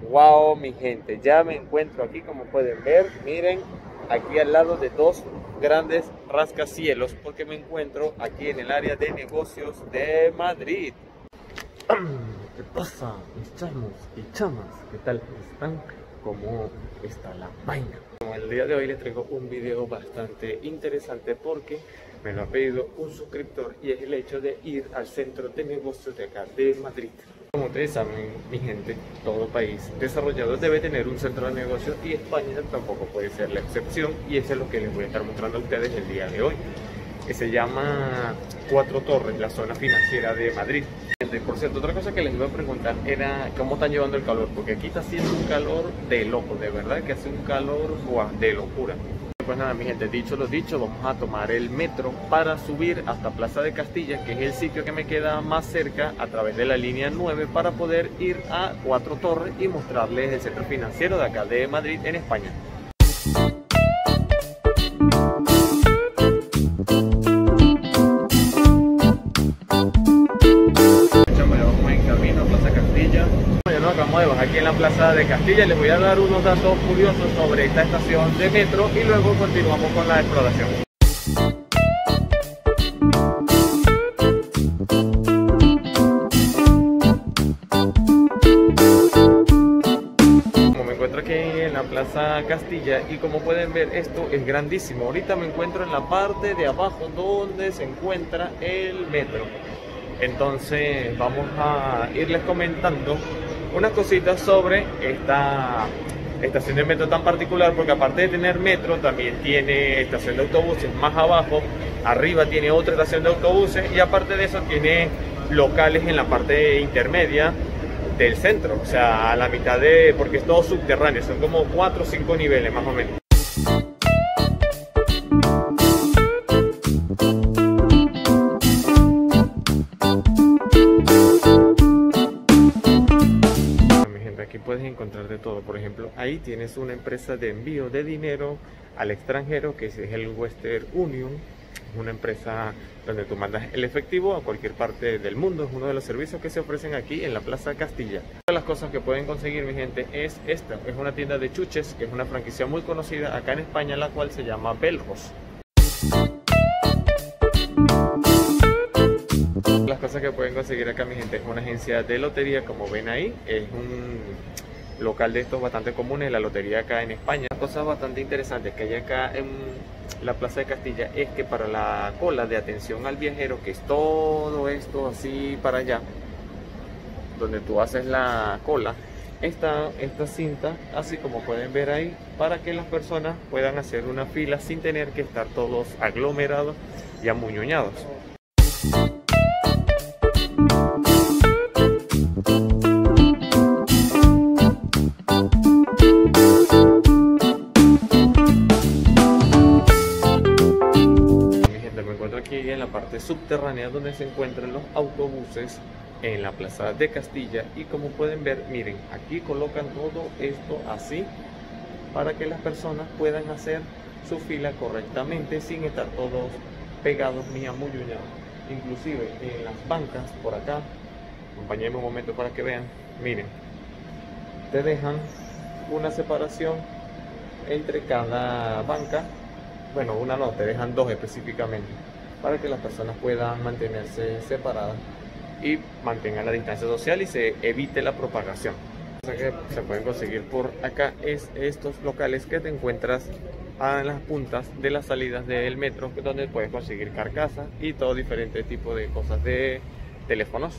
Wow, mi gente, ya me encuentro aquí, como pueden ver, miren, aquí al lado de dos grandes rascacielos, porque me encuentro aquí en el área de negocios de Madrid. ¿Qué pasa, mis chamos y chamas? ¿Qué tal están? ¿Cómo está la vaina? Como el día de hoy les traigo un video bastante interesante porque me lo ha pedido un suscriptor y es el hecho de ir al centro de negocios de acá de Madrid. Como ustedes saben, mi gente, todo país desarrollado debe tener un centro de negocios y España tampoco puede ser la excepción, y eso es lo que les voy a estar mostrando a ustedes el día de hoy, que se llama Cuatro Torres, la zona financiera de Madrid. Por cierto, otra cosa que les iba a preguntar era cómo están llevando el calor, porque aquí está haciendo un calor de loco, de verdad que hace un calor de locura. Pues nada, mi gente, dicho lo dicho, vamos a tomar el metro para subir hasta Plaza de Castilla, que es el sitio que me queda más cerca, a través de la línea 9, para poder ir a Cuatro Torres y mostrarles el centro financiero de acá de Madrid, en España. Vamos en camino a Plaza Castilla. Ya nos acabamos de bajar aquí en la Plaza de Castilla. Les voy a dar unos datos curiosos sobre esta estación de metro y luego continuamos con la exploración. Como me encuentro aquí en la Plaza Castilla y como pueden ver, esto es grandísimo. Ahorita me encuentro en la parte de abajo donde se encuentra el metro. Entonces vamos a irles comentando unas cositas sobre esta estación de metro tan particular, porque aparte de tener metro, también tiene estación de autobuses más abajo, arriba tiene otra estación de autobuses y aparte de eso tiene locales en la parte intermedia del centro, o sea, a la mitad de, porque es todo subterráneo, son como 4 o 5 niveles más o menos. Aquí puedes encontrar de todo. Por ejemplo, ahí tienes una empresa de envío de dinero al extranjero, que es el Western Union. Es una empresa donde tú mandas el efectivo a cualquier parte del mundo. Es uno de los servicios que se ofrecen aquí en la Plaza Castilla. Una de las cosas que pueden conseguir, mi gente, es esta. Es una tienda de chuches, que es una franquicia muy conocida acá en España, la cual se llama Belros. Las cosas que pueden conseguir acá, mi gente, es una agencia de lotería, como ven ahí, es un local de estos bastante comunes, la lotería acá en España. Cosas bastante interesantes que hay acá en la Plaza de Castilla es que para la cola de atención al viajero, que es todo esto así para allá, donde tú haces la cola, está esta cinta, así como pueden ver ahí, para que las personas puedan hacer una fila sin tener que estar todos aglomerados y amuñoñados. Aquí en la parte subterránea donde se encuentran los autobuses en la Plaza de Castilla, y como pueden ver, miren, aquí colocan todo esto así para que las personas puedan hacer su fila correctamente sin estar todos pegados ni amuñoñados. Inclusive en las bancas por acá, acompáñenme un momento para que vean, miren, te dejan una separación entre cada banca. Bueno, una no, te dejan dos específicamente, para que las personas puedan mantenerse separadas y mantengan la distancia social y se evite la propagación. Lo que se pueden conseguir por acá es estos locales que te encuentras a las puntas de las salidas del metro, donde puedes conseguir carcasas y todo diferente tipo de cosas de teléfonos.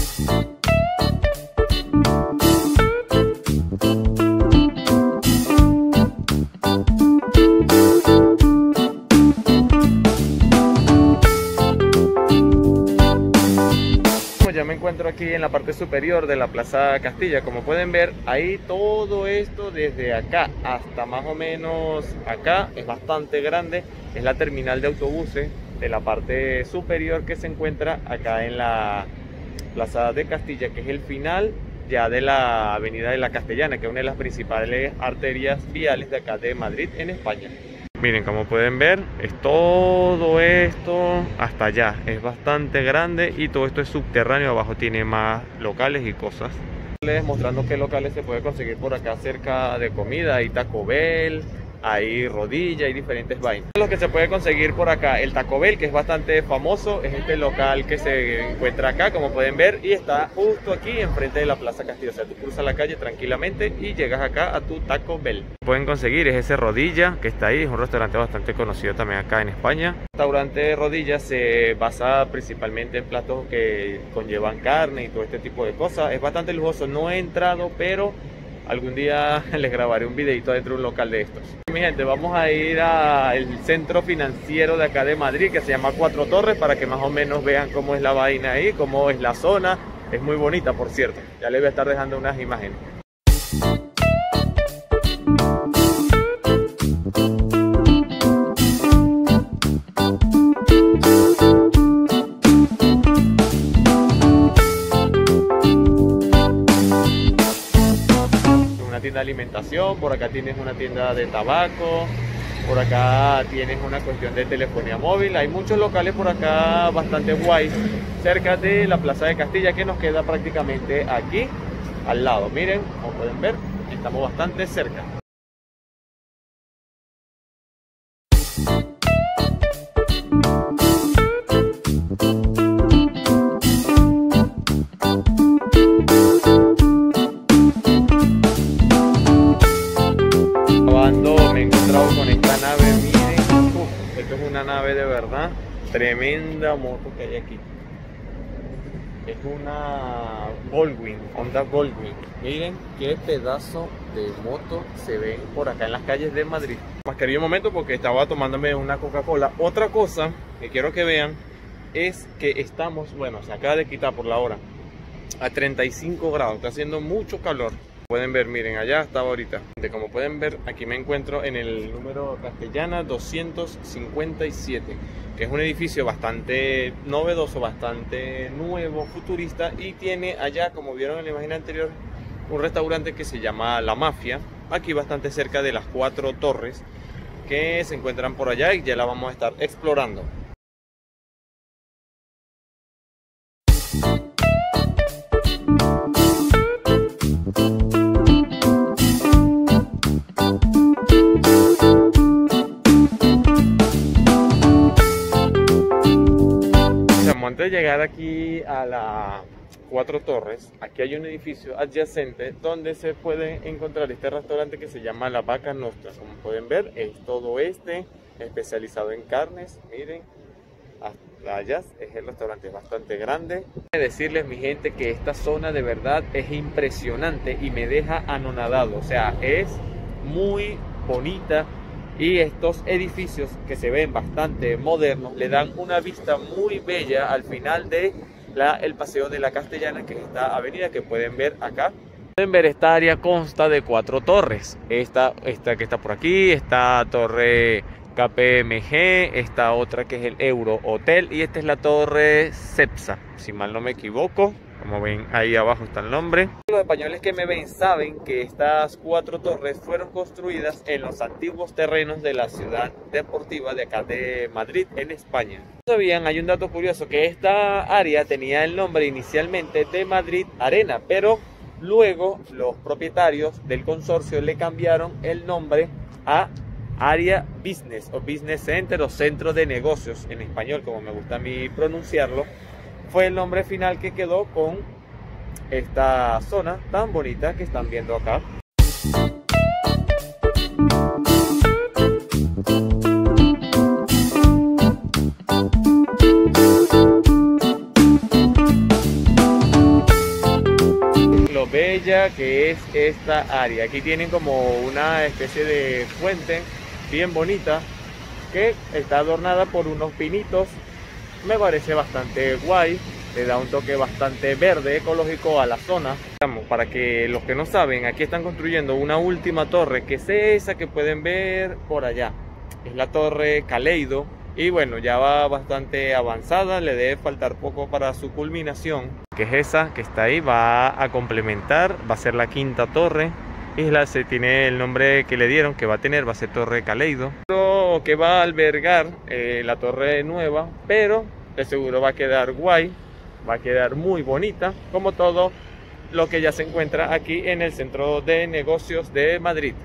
Ya me encuentro aquí en la parte superior de la Plaza Castilla. Como pueden ver, ahí todo esto desde acá hasta más o menos acá es bastante grande. Es la terminal de autobuses de la parte superior que se encuentra acá en la Plaza de Castilla, que es el final ya de la Avenida de la Castellana, que es una de las principales arterias viales de acá de Madrid, en España. Miren, como pueden ver, es todo esto hasta allá, es bastante grande y todo esto es subterráneo. Abajo tiene más locales y cosas. mostrando qué locales se puede conseguir por acá cerca de comida. Hay Taco Bell, hay Rodilla, hay diferentes vainas. Lo que se puede conseguir por acá, el Taco Bell, que es bastante famoso, es este local que se encuentra acá, como pueden ver, y está justo aquí enfrente de la Plaza Castillo. O sea, tú cruzas la calle tranquilamente y llegas acá a tu Taco Bell. Pueden conseguir es ese Rodilla, que está ahí, es un restaurante bastante conocido también acá en España. El restaurante Rodilla se basa principalmente en platos que conllevan carne y todo este tipo de cosas. Es bastante lujoso, no he entrado, pero algún día les grabaré un videito dentro de un local de estos. Mi gente, vamos a ir al centro financiero de acá de Madrid, que se llama Cuatro Torres, para que más o menos vean cómo es la vaina ahí, cómo es la zona. Es muy bonita, por cierto. Ya les voy a estar dejando unas imágenes. Tienda de alimentación, por acá tienes una tienda de tabaco, por acá tienes una cuestión de telefonía móvil. Hay muchos locales por acá bastante guays cerca de la Plaza de Castilla, que nos queda prácticamente aquí al lado. Miren, como pueden ver, estamos bastante cerca. Me he encontrado con esta nave, miren, esto es una nave de verdad, tremenda moto que hay aquí. Es una Goldwing, Honda Goldwing. Miren qué pedazo de moto se ven por acá en las calles de Madrid. Mascarilla un momento porque estaba tomándome una Coca-Cola. Otra cosa que quiero que vean es que estamos, bueno, se acaba de quitar por la hora, a 35 grados, está haciendo mucho calor. Pueden ver, miren, allá estaba ahorita. Como pueden ver, aquí me encuentro en el número Castellana 257, que es un edificio bastante novedoso, bastante nuevo, futurista, y tiene allá, como vieron en la imagen anterior, un restaurante que se llama La Mafia, aquí bastante cerca de las Cuatro Torres, que se encuentran por allá y ya la vamos a estar explorando. Antes de llegar aquí a las Cuatro Torres, aquí hay un edificio adyacente donde se puede encontrar este restaurante que se llama La Vaca Nostra. Como pueden ver, es todo especializado en carnes. Miren, allá es el restaurante, es bastante grande. Quiero decirles, mi gente, que esta zona de verdad es impresionante y me deja anonadado. O sea, es muy bonita. Y estos edificios que se ven bastante modernos le dan una vista muy bella al final de el paseo de la Castellana, que es esta avenida que pueden ver acá. Pueden ver, esta área consta de 4 torres. Esta que está por aquí, esta torre KPMG, esta otra que es el Euro Hotel, y esta es la torre Cepsa, si mal no me equivoco. Como ven, ahí abajo está el nombre. Los españoles que me ven saben que estas 4 torres fueron construidas en los antiguos terrenos de la ciudad deportiva de acá de Madrid, en España. ¿Sabían? Hay un dato curioso, que esta área tenía el nombre inicialmente de Madrid Arena, pero luego los propietarios del consorcio le cambiaron el nombre a Área Business o Business Center o Centro de Negocios en español, como me gusta a mí pronunciarlo. Fue el nombre final que quedó con esta zona tan bonita que están viendo acá. Lo bella que es esta área. Aquí tienen como una especie de fuente bien bonita que está adornada por unos pinitos. Me parece bastante guay, le da un toque bastante verde, ecológico a la zona. Para que los que no saben, aquí están construyendo una última torre, que es esa que pueden ver por allá. Es la torre Kaleido, y bueno, ya va bastante avanzada, le debe faltar poco para su culminación. Que es esa que está ahí, va a complementar, va a ser la 5ª torre. Y se tiene el nombre que le dieron, que va a tener, va a ser Torre Kaleido, que va a albergar la torre nueva, pero de seguro va a quedar guay, va a quedar muy bonita, como todo lo que ya se encuentra aquí en el Centro de Negocios de Madrid.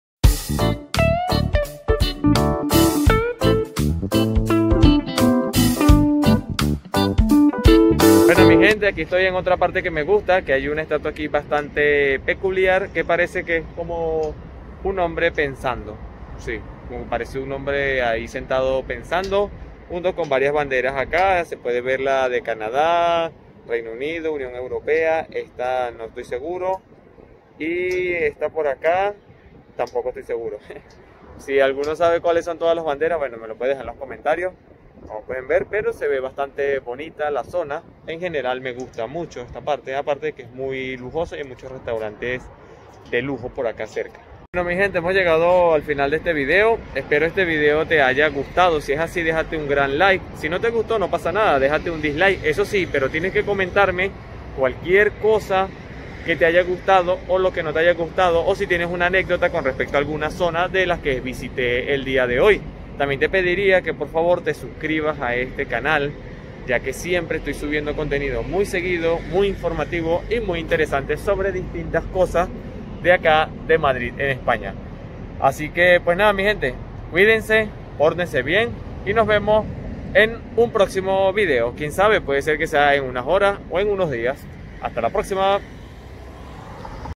Bueno, mi gente, aquí estoy en otra parte que me gusta, que hay una estatua aquí bastante peculiar, que parece que es como un hombre pensando. Sí, como parece un hombre ahí sentado pensando, junto con varias banderas acá. Se puede ver la de Canadá, Reino Unido, Unión Europea, esta no estoy seguro, y esta por acá tampoco estoy seguro. Si alguno sabe cuáles son todas las banderas, bueno, me lo puede dejar en los comentarios. Como pueden ver, pero se ve bastante bonita la zona. En general me gusta mucho esta parte, aparte de que es muy lujoso y hay muchos restaurantes de lujo por acá cerca. Bueno, mi gente, hemos llegado al final de este video. Espero este video te haya gustado. Si es así, déjate un gran like. Si no te gustó, no pasa nada, déjate un dislike. Eso sí, pero tienes que comentarme cualquier cosa que te haya gustado o lo que no te haya gustado, o si tienes una anécdota con respecto a alguna zona de las que visité el día de hoy. También te pediría que por favor te suscribas a este canal, ya que siempre estoy subiendo contenido muy seguido, muy informativo y muy interesante sobre distintas cosas de acá de Madrid, en España. Así que pues nada, mi gente, cuídense, pórtense bien y nos vemos en un próximo video. Quién sabe, puede ser que sea en unas horas o en unos días. Hasta la próxima.